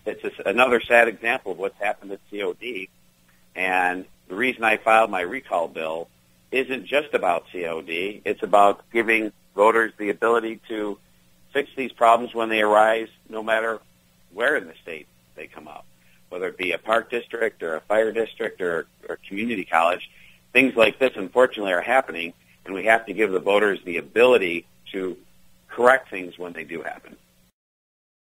another sad example of what's happened at COD. And the reason I filed my recall bill isn't just about COD. It's about giving voters the ability to fix these problems when they arise, no matter where in the state they come up, whether it be a park district or a fire district or community college. Things like this, unfortunately, are happening, and we have to give the voters the ability to correct things when they do happen.